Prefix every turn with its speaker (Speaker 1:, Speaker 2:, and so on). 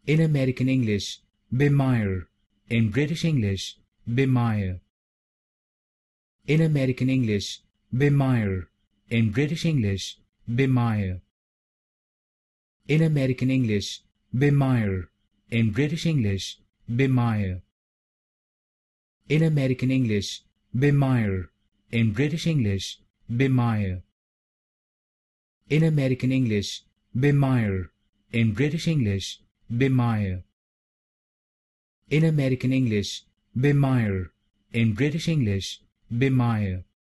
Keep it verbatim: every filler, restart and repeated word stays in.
Speaker 1: In American English, Bemire. In British English, Bemire. In American English, Bemire. In British English, Bemire. In American English, Bemire. In British English, Bemire. In American English, Bemire. In British English, Bemire. In American English, Bemire. In British English, Bemire. In American English, Bemire. In British English, Bemire.